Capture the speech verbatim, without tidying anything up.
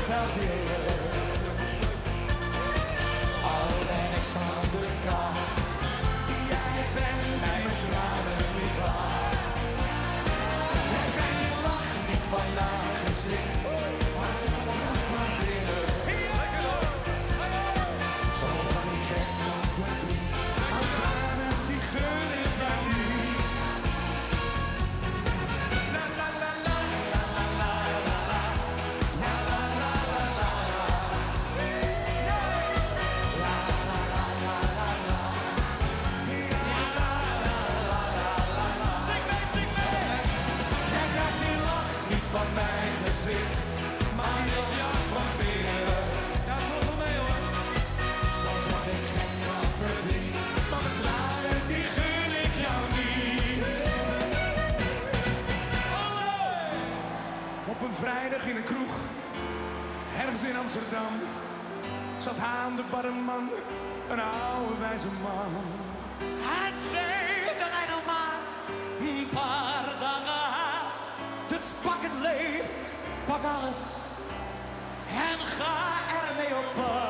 wel willen. Al ben ik van de kant, jij bent mijn tranen niet waard. Jij krijgt je lach niet van haar gezicht, maar ze komt van binnen. Soms word ik gek van verdriet, maar tranen die gun ik mij niet. La la la la la la la la la la la la la la la la la la la. Zing mee, zing mee! Jij krijgt die lach niet van mijn gezicht, maar je lach van binnen. Ja, volg me mee hoor. Soms word ik gek van verdriet, maar mijn tranen die gun ik jou niet. Olé! Op een vrijdag in een kroeg, ergens in Amsterdam, zat aan de barman, een oude wijze man. Hij zei dat hij nog maar een paar dagen had. Dus pak het leven, pak alles en ga ermee op pad.